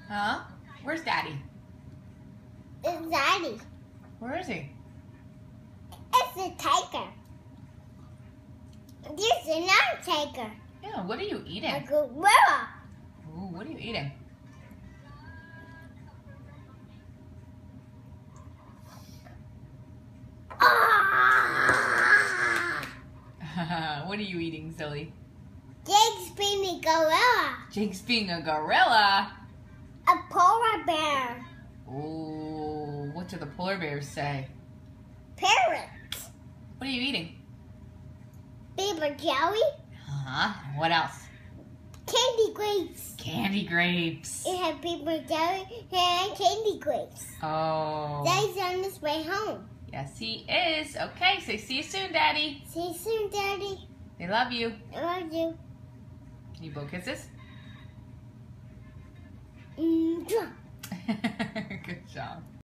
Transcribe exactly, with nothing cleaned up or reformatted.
Huh? Where's Daddy? It's Daddy. Where is he? It's a tiger. This is another tiger. Yeah, what are you A eating? gorilla. Ooh, what are you eating? Ah! What are you eating, silly? Jake's being a gorilla. Jake's being a gorilla. A polar bear. Ooh, what do the polar bears say? Parrot. What are you eating? Paper jelly. Uh-huh. What else? Candy grapes. Candy grapes. It had paper jelly and candy grapes. Oh. Daddy's on his way home. Yes, he is. Okay, say see you soon, Daddy. See you soon, Daddy. They love you. I love you. Can you blow kisses? Mm-hmm. Good job.